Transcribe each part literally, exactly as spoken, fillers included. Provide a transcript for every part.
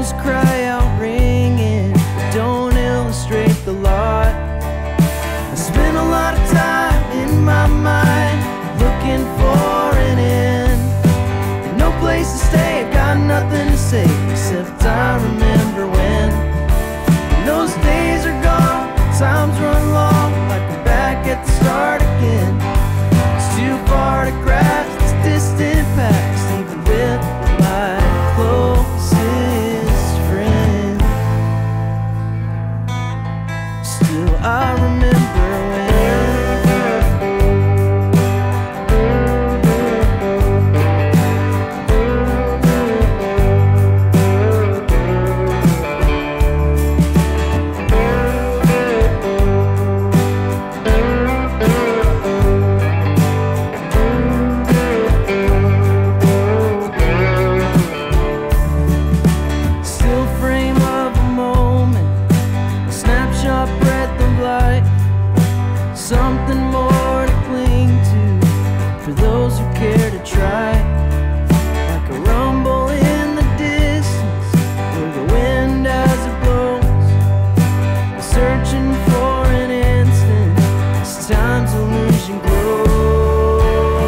Songs cry out ringing, don't illustrate the lot. I spent a lot of time in my mind looking for an end, and no place to stay, I got nothing to say except I remember when. And those days are gone, time's run long, like we're back at the start again. It's too far to grasp this distant past, even with my closest friend. Still I remember when. Something more to cling to for those who care to try. Like a rumble in the distance where the wind as it blows, searching for an instant as time's illusion glows.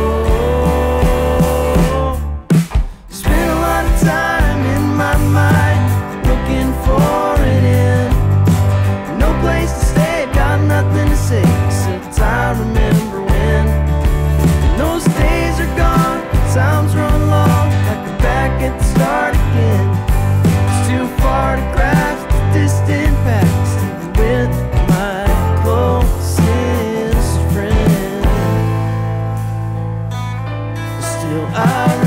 Spent a lot of time in my mind looking for an end, no place to stay, got nothing to say. I remember when. And those days are gone, time's run long, like we're back at the start again. It's too far to grasp the distant past, even with my closest friend. Still I